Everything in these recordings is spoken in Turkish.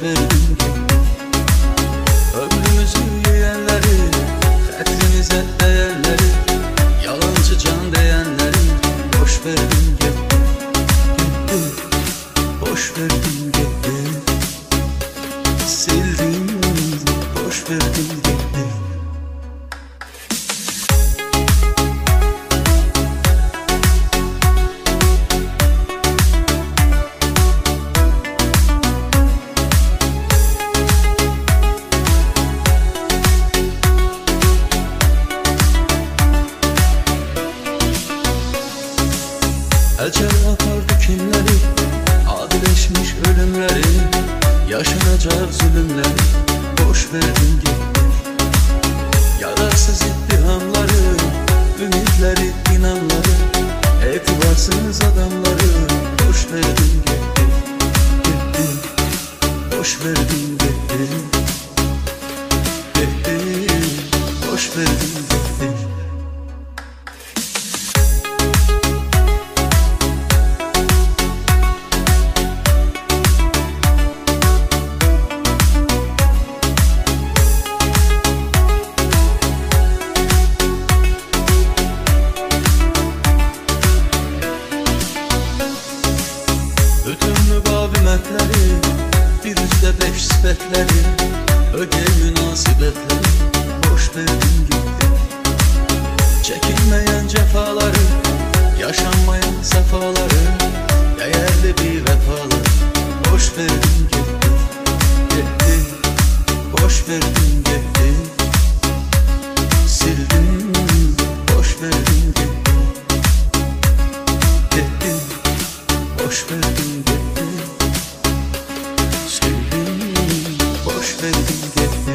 verdim gitti. Ömrümüzü yiyenleri, xətrimize değerleri, yalancı can diyenleri boş verdim gitti. Boş verdim gitti. Sildim, boş verdim gitti. Ecel apardı kimleri, adileşmiş ölümleri, yaşanacak zulümleri boş verdim gitti. Yararsız ittihamları, ümitleri, inanları, etibarsız adamları boş verdim gitti. Gitti, boş verdim gitti. Gitti, boş verdim gitti. Bütün müqavimətləri, bir üzdə beş sifətləri, ögey münasibətləri boş verdim gitti. Çəkilməyən cəfaları, yaşanmayan səfaları, dəyərli bir vəfalar boş verdim gitti. Gitti, boş verdim gitti. Sildim, boş verdim gitti. Gitti, boş verdim. Boş verdim gitti.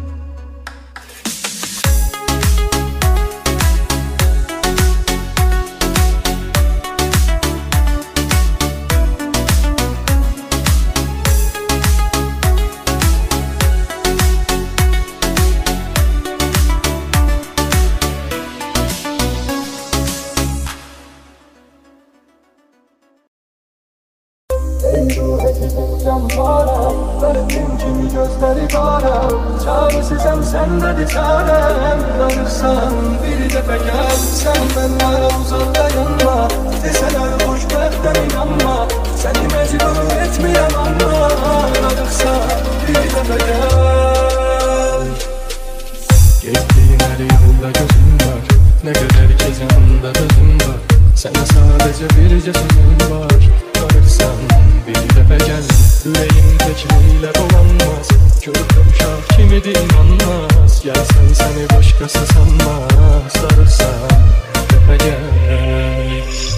Baktım kimi gözleri kara, çaresizem sende çarem. Darırsan bir defa gel, sen benimle uzakta yanma. Deseler hoşbekten inanma, seni mecbur etmeyem ama. Darırsan bir defa gel. Geçtiğin her yolda gözüm var, ne kadar kez yanında gözüm var. Sana sadece bir cesurum var. Darırsan bir defa gel. Yüreğim tekliyle dolanmaz, körüm şah kimidir inanmaz. Gelsen seni başkası sanmaz. Sarılsan tepe gel.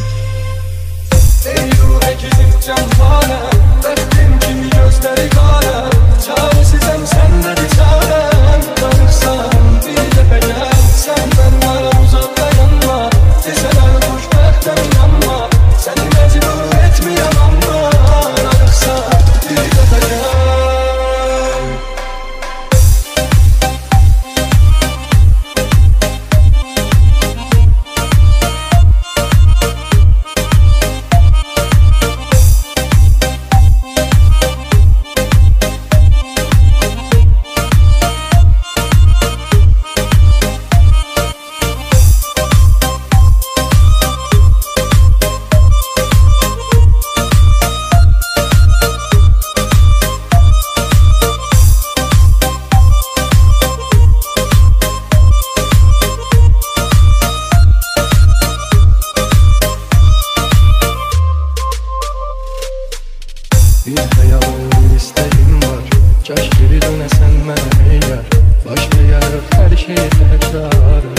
Ey ruh ekizim canhane, baktım kimi gözleri kara, çaresizem sende bir çarem. Darırsan bir tepe gel, sen benimle uzakta yanma. Deseler hoşbekten inanma, seni mecbur etmeyem ama. Darırsan bir defa gel. Bir hayalım, bir isteğim var. Kaş geri dönesen mənə eğer. Başlayarıq hər şeyi təkrar.